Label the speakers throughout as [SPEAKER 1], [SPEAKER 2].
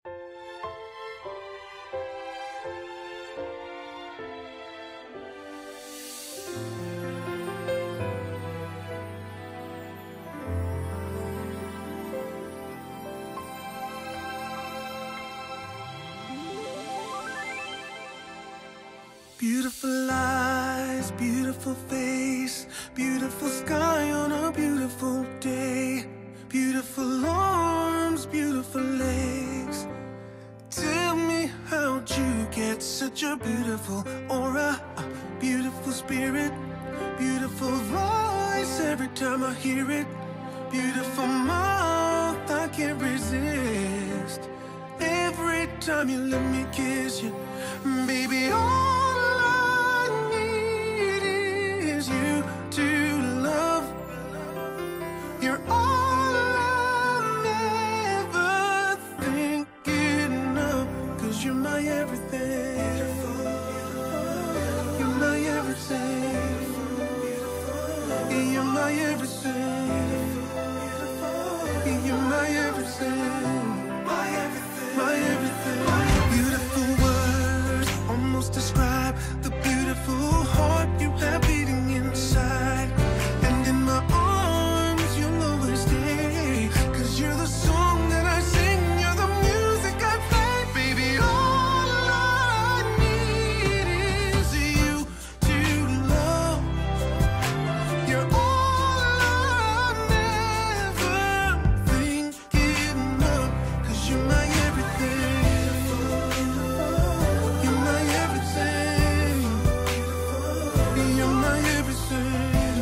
[SPEAKER 1] Beautiful eyes, beautiful face, beautiful sky on a beautiful day, beautiful arms, beautiful legs. Tell me, how'd you get such a beautiful aura, a beautiful spirit, beautiful voice every time I hear it, beautiful mouth, I can't resist. Every time you let me kiss you, baby, all I need is you to love. You're all I'm ever thinking of, 'cause you're my everything. You're my everything. You're my everything. You're my everything. My everything. My everything. Beautiful words almost describe the beautiful heart you have beating inside. And in my arms you'll always stay, 'cause you're the song that I sing, you're the music I play. Baby, all I need is you to love. You're all I'm ever thinking of, 'cause you're my everything. You're my everything. You're my everything.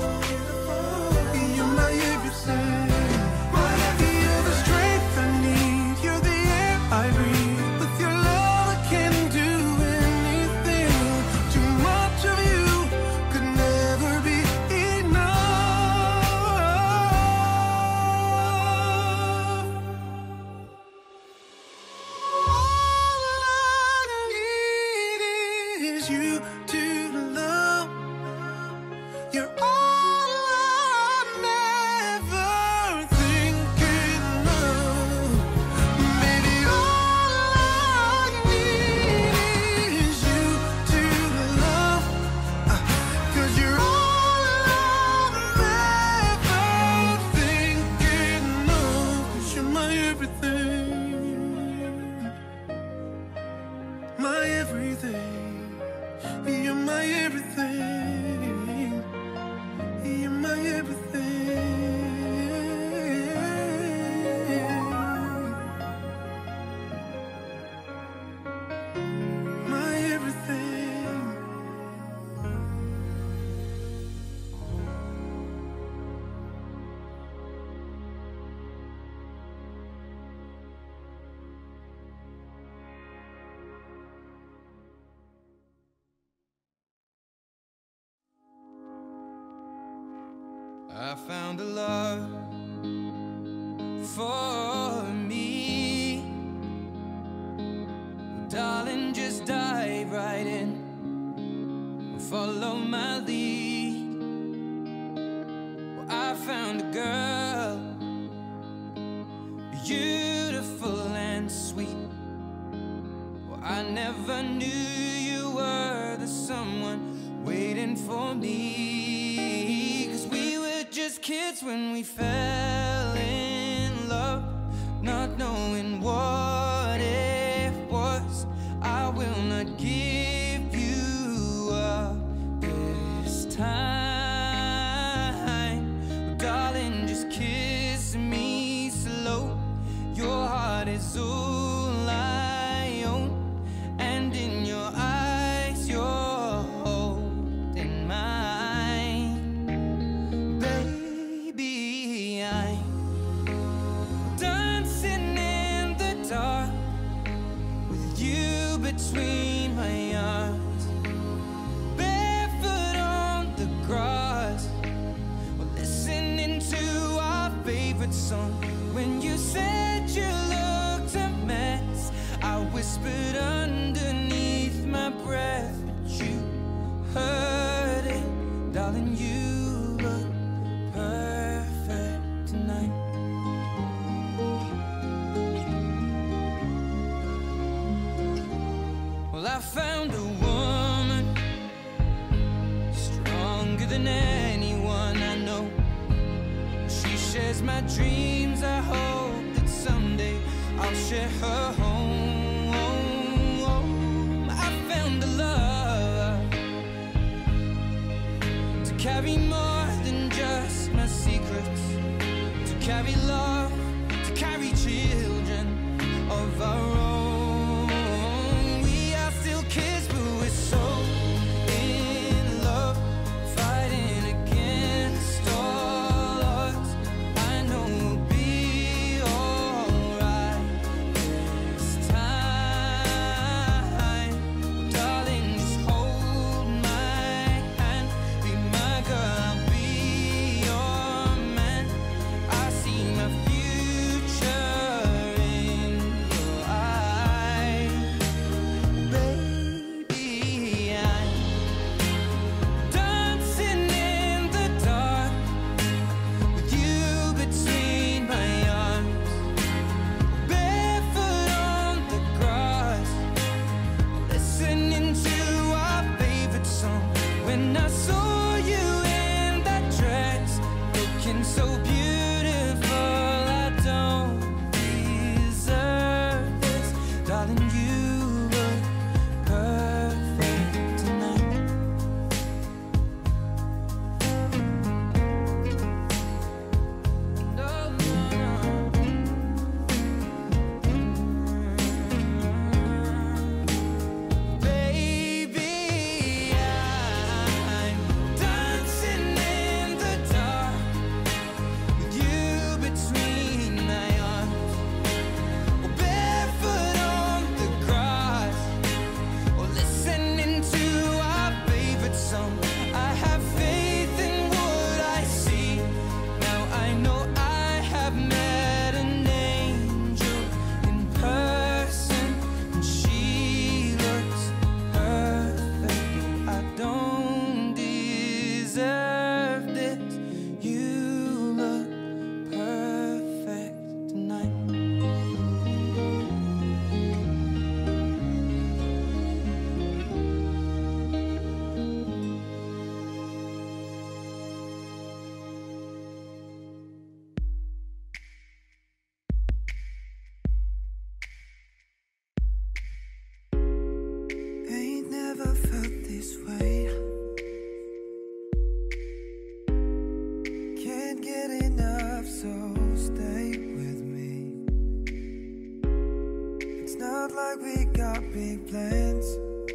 [SPEAKER 1] You're my everything. You're the strength I need. You're the air I breathe. With your love I can do anything. Too much of you could never be enough. All I need is you to love. You're all I'm ever thinking of. Baby, all I need is you to love. 'Cause you're all I'm ever thinking of. 'Cause you're my everything. My everything. You're my everything. You're my everything. My everything.
[SPEAKER 2] I found a love for me. Well, darling, just dive right in and follow my lead. Well, I found a girl, beautiful and sweet. Well, I never knew you were the someone waiting for me. 'Cause we were just kids when we fell in love, not knowing what it was. I will not give you up this time. Well, darling, just kiss me slow. Your heart is all I own, and in your eyes you're holding mine. Baby, I'm found a woman stronger than anyone I know. She shares my dreams. I hope that someday I'll share her home. I found a love to carry more than just my secrets, to carry love, to carry children of our own. We are still kids, but we're so in love, fighting against all odds. I know we'll be alright this time. Darling, just hold my hand, be my girl, I'll be your man. I see my future in your eyes. Baby, I'm dancing in the dark with you between my arms, barefoot on the grass, listening to our favorite song. When I saw you in that dress, looking so beautiful, I don't deserve this. Darling, you look perfect tonight. No, no, no. Baby, I'm dancing in the dark with you between my arms, or barefoot on the grass, or listening to our favorite song. I have faith in what I see. Now I know I have met an angel in person, and she looks perfect. I don't deserve this. You look perfect tonight.
[SPEAKER 1] Ain't never felt this way. Can't get enough, so stay with me. It's not like we got big plans.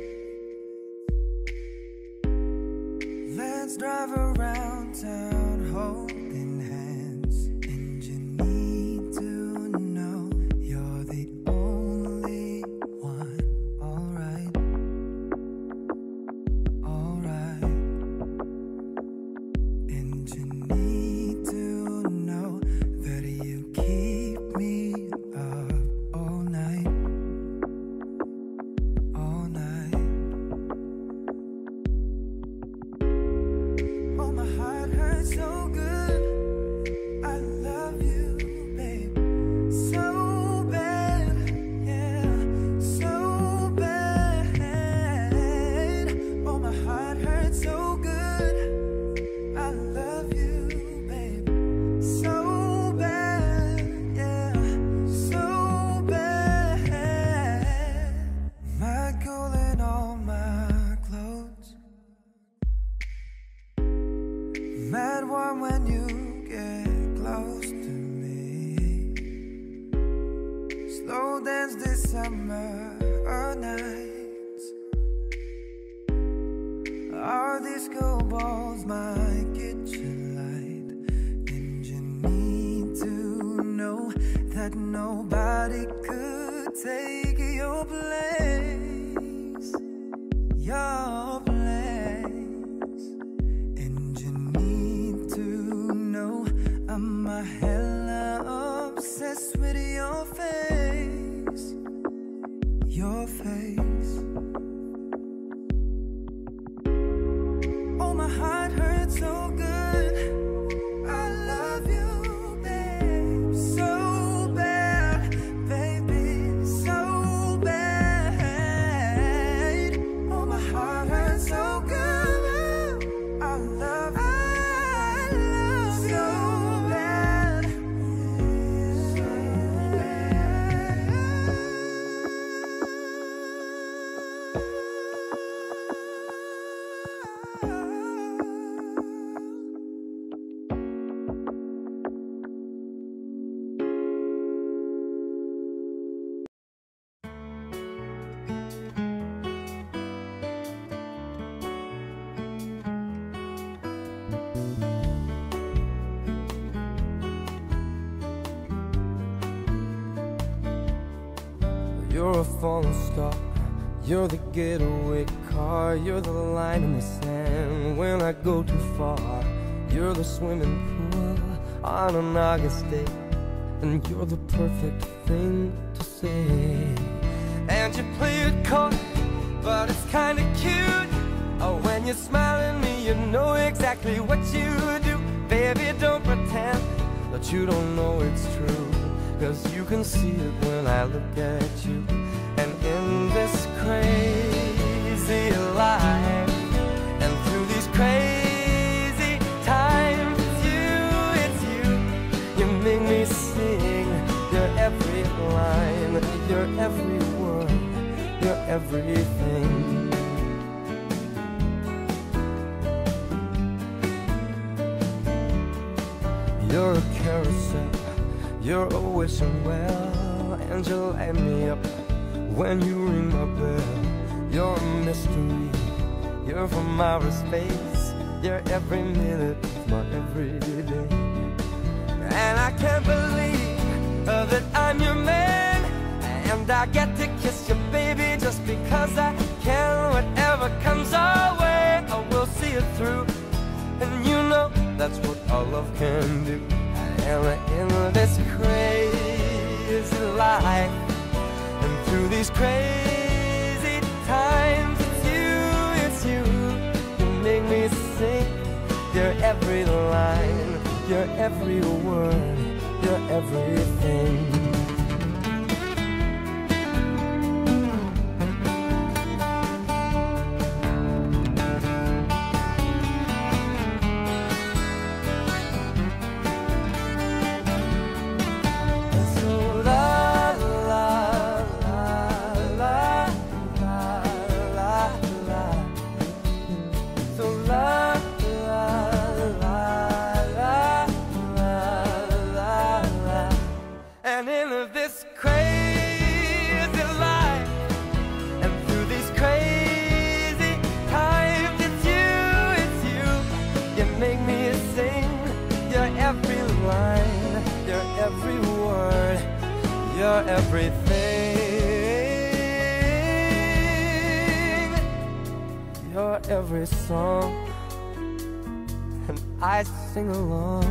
[SPEAKER 1] Let's drive around town holding hands. And you need to know you're the only one. Alright, alright. And you need to know that you keep me up all night, all night. Oh, my heart hurts so good. I love you, babe, so bad, yeah, so bad. Oh, my heart hurts so good. I love you, babe, so bad, yeah, so bad. My gold and all my clothes, mad warm when you get close to me. Slow dance this summer nights. Our disco balls might get you light. And you need to know that nobody could take your place, your place. And you need to know I'm a hella obsessed with your face, your face. Oh, my heart hurts so good. I love you, babe, so bad, baby, so bad.
[SPEAKER 3] You're a falling star, you're the getaway car, you're the line in the sand when I go too far. You're the swimming pool on an August day, and you're the perfect thing to say. And you play it coy, but it's kinda cute. Oh, when you smile at me, you know exactly what you do. Baby, don't pretend that you don't know it's true, 'cause you can see it when I look at you. And in this crazy life, and through these crazy times, it's you, you make me sing your every line, your every word, your everything. You're a carousel, you're always well, and you light me up when you ring my bell. You're a mystery, you're from outer space, you're every minute of my everyday. And I can't believe that I'm your man, and I get to kiss you, baby, just because I can. Whatever comes our way, I will see it through, and you know that's what our love can do. And in this crazy life, and through these crazy times, it's you, you make me sing your every line, your every word, your everything. And in this crazy life, and through these crazy times, it's you, you make me sing your every line, your every word, your everything, your every song, and I sing along,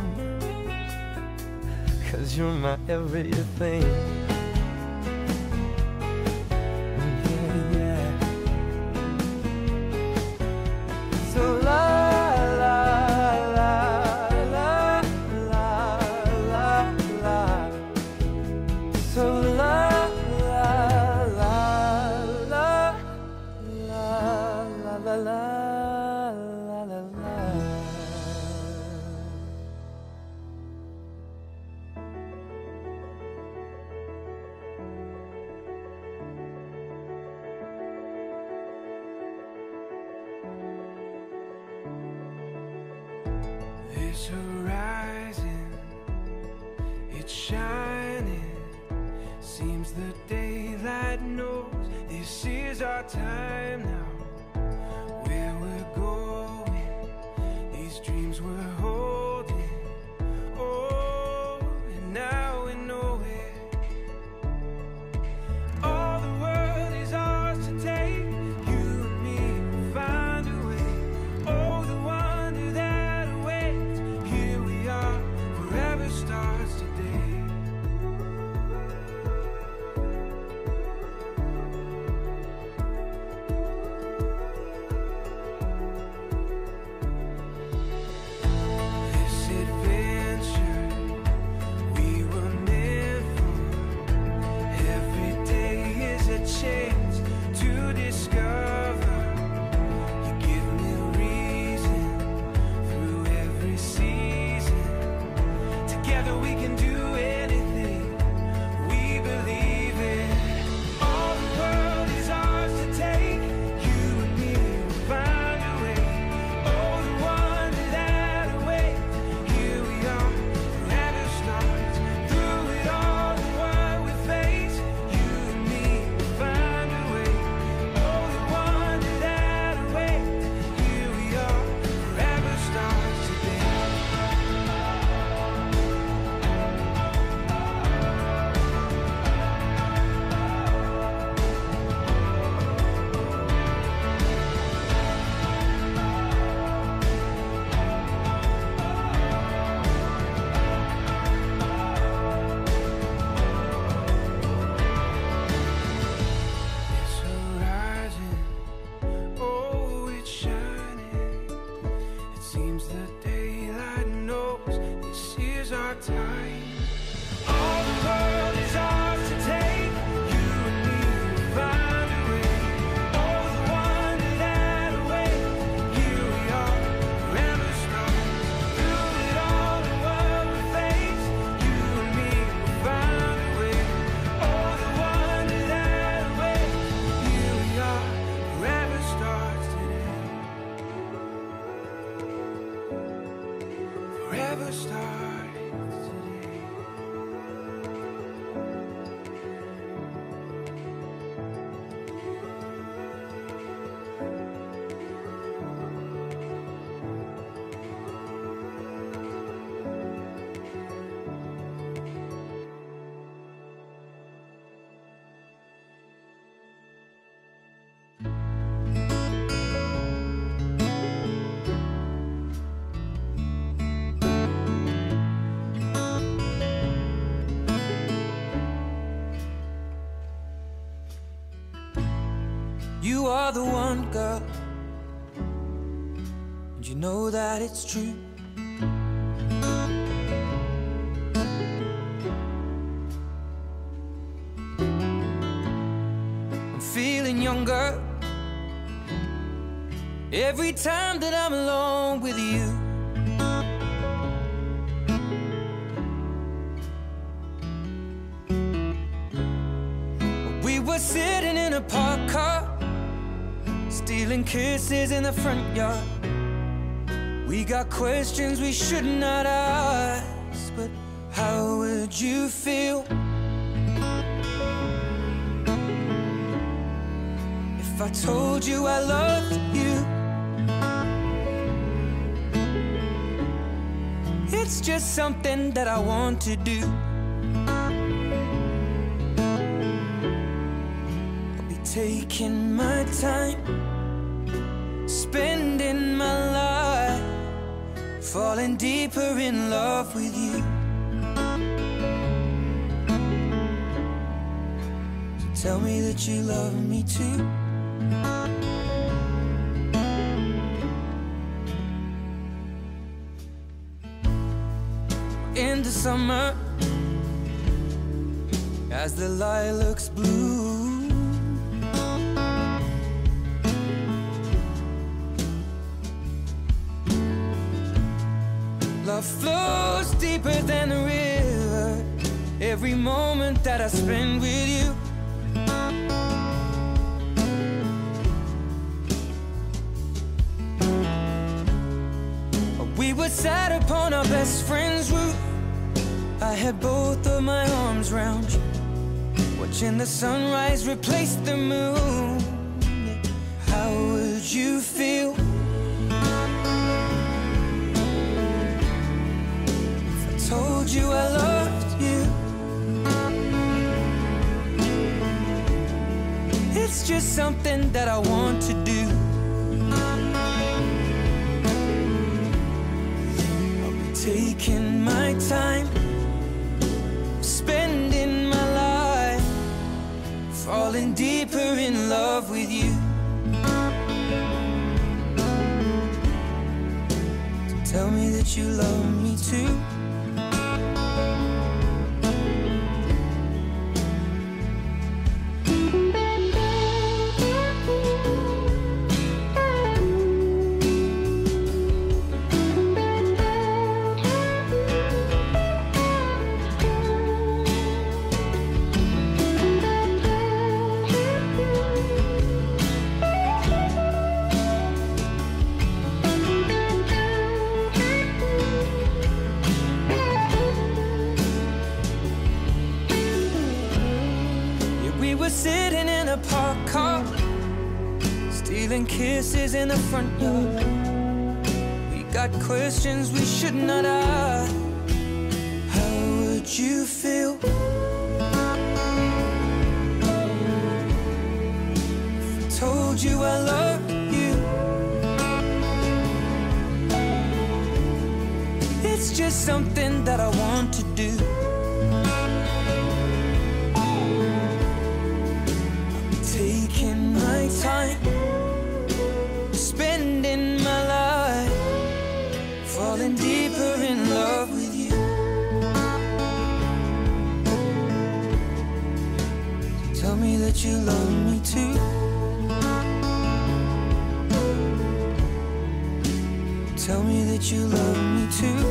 [SPEAKER 3] 'cause you're my everything. Yeah, yeah. So la la la la la la la. So la la la la la la la la la la.
[SPEAKER 1] This horizon, it's shining. Seems the daylight knows this is our time now. Where we're going, these dreams we're holding. Oh, and now we know it. All the world is ours to take. You and me will find a way. Oh, the wonder that awaits. Here we are, forever starts today. never started today.
[SPEAKER 2] You are the one, girl, and you know that it's true. I'm feeling younger every time that I'm alone with you. We were sitting in a parked car, stealing kisses in the front yard. We got questions we should not ask, but how would you feel if I told you I loved you? It's just something that I want to do. I'll be taking my time, spending my life, falling deeper in love with you. So tell me that you love me too. In the summer, as the lilacs bloom, love flows deeper than the river. Every moment that I spend with you, we were sat upon our best friend's roof. I had both of my arms round you, watching the sunrise replace the moon. How would you feel told you I loved you? It's just something that I want to do. I'll be taking my time, spending my life, falling deeper in love with you. So tell me that you love me too. We were sitting in a parked car, stealing kisses in the front yard. We got questions we should not ask. How would you feel if I told you I love you? It's just something that I want to do. Taking my time, spending my life, falling deeper in love with you. So tell me that you love me too. Tell me that you love me too.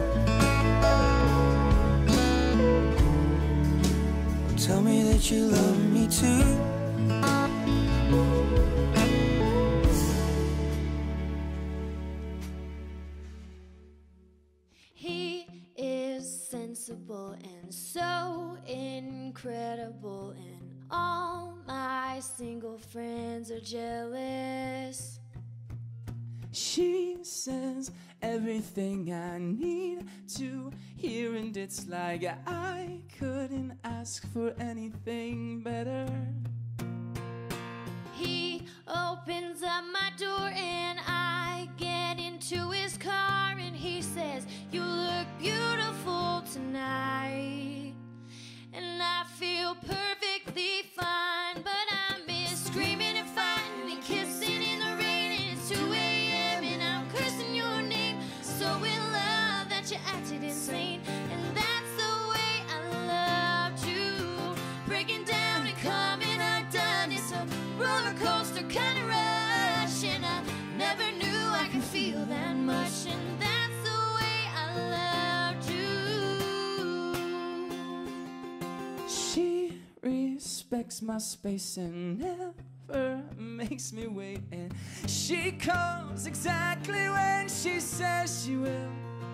[SPEAKER 2] Tell me that you love me too.
[SPEAKER 4] He invisible and so incredible, and all my single friends are jealous.
[SPEAKER 5] She says everything I need to hear, and it's like I couldn't ask for anything better.
[SPEAKER 4] He opens up my door and I get into his car, and he says, "You look beautiful tonight." And I feel perfectly fine, but I miss screaming and fighting and kissing in the rain, and it's 2 a.m. and I'm cursing your name. So in love that you acted insane, and that's the way I loved you. Breaking down and coming undone, it's a roller coaster kind of rush, and I never knew I could feel that much, and that's the way I loved you.
[SPEAKER 5] She respects my space and never makes me wait, and she comes exactly when she says she will.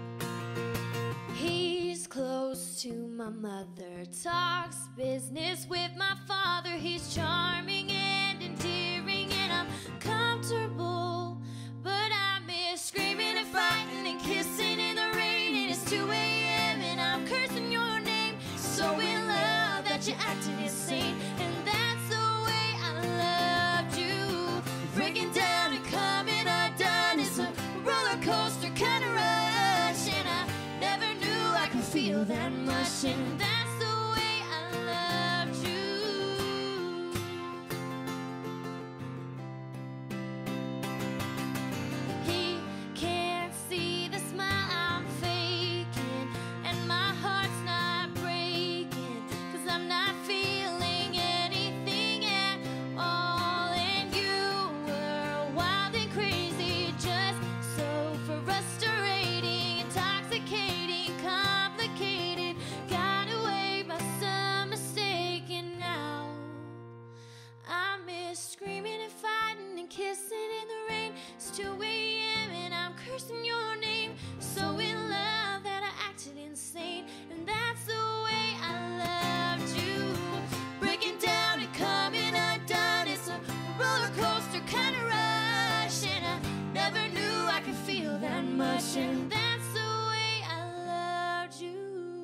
[SPEAKER 4] He's close to my mother, talks business with my father. He's charming and endearing, and I'm comfortable, but I miss screaming and fighting and kissing in the rain, and it's 2 a.m. and I'm cursing your name. So in love that you acted insane, and that's the way I loved you. Breaking down and coming undone, it's a roller coaster kind of rush, and I never knew I could feel that much, and that's the way I loved you. He can't see the smile I'm faking, and my heart's not breaking, 'cause I'm not feeling anything at all. And you were wild and crazy, just so frustrating, intoxicating, complicated. Got away by some mistake, and now I miss screaming and fighting and kissing in the rain. It's 2 a.m. and I'm cursing your name. So in love that I acted insane, and that's the way I loved you. Breaking down and coming undone, it's a roller coaster kind of rush, and I never knew I could feel that much, and that's the way I loved you.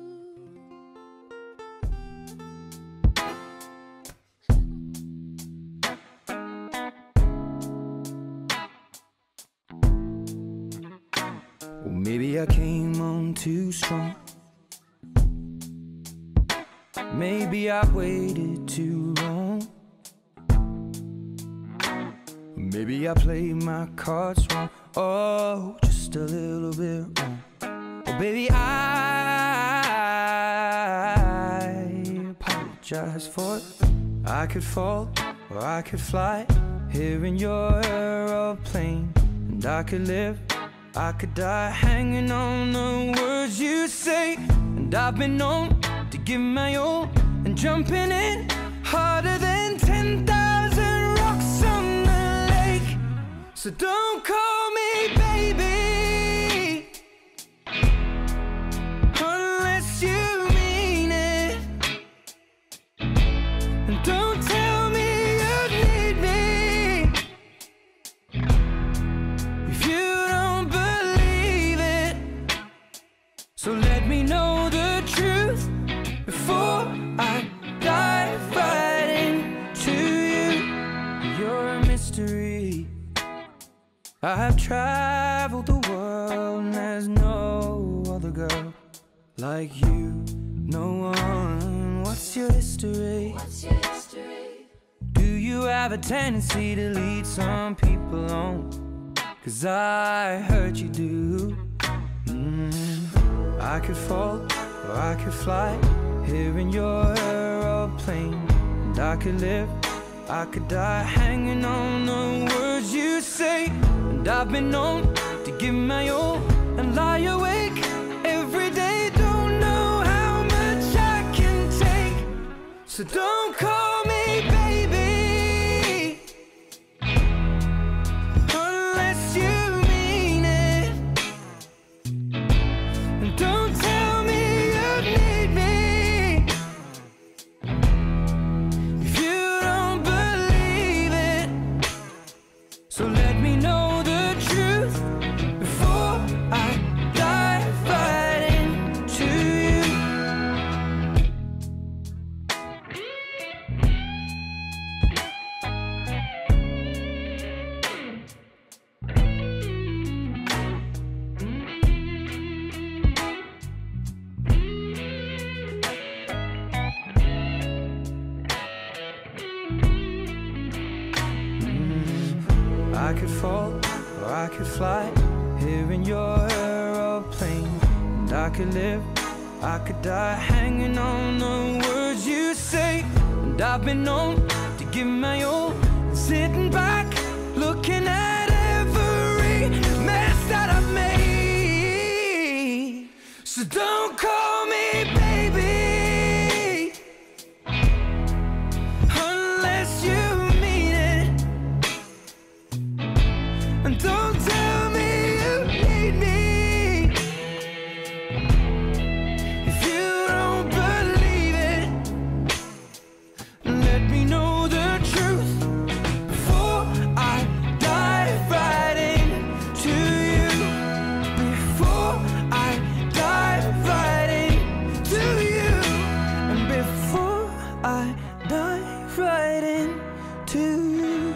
[SPEAKER 3] Well, maybe I came on too strong. Maybe I waited too long. Maybe I played my cards wrong. Oh, just a little bit wrong. Oh, baby, I apologize for it. I could fall or I could fly here in your aeroplane, and I could live, I could die hanging on the words you say. And I've been known to give my all and jumping in harder than 10,000 rocks on the lake. So don't call me baby unless you mean it, and don't tell me you need me if you don't believe it. So let me know the truth before I dive right into you. You're a mystery. I have traveled the world, and there's no other girl like you. No one. What's your history?
[SPEAKER 4] What's your history?
[SPEAKER 3] Do you have a tendency to lead some people on? 'Cause I heard you do. I could fall or I could fly here in your aeroplane, and I could live, I could die hanging on the words you say. And I've been known to give my all and lie awake every day. Don't know how much I can take, so don't call me baby unless you mean it, and don't tell me you need world, or I could fly here in your aeroplane. And I could live, I could die, hanging on the words you say. And I've been known to give my all, sitting back, looking at every mess that I've made. So don't call me baby unless you mean it, and don't tell me you need me if you don't believe it. Let me know the truth before I dive right into you, before I dive right into you, and before I dive right into you.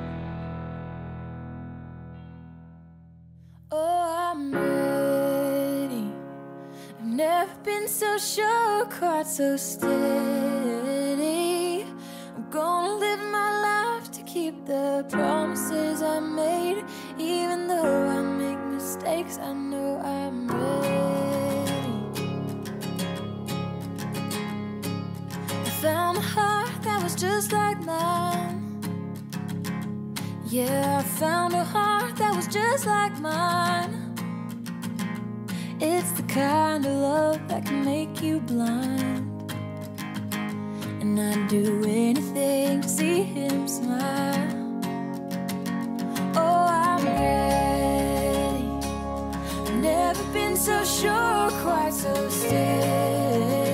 [SPEAKER 4] Oh, I'm ready. I've never been so sure, quite so steady. I'm gonna live my life to keep the promises I made. Even though I make mistakes, I know I'm ready. I found a heart that was just like mine. Yeah, I found a heart that was just like mine. It's the kind of love that can make you blind, and I'd do anything to see him smile. Oh, I'm ready. I've never been so sure, quite so steady.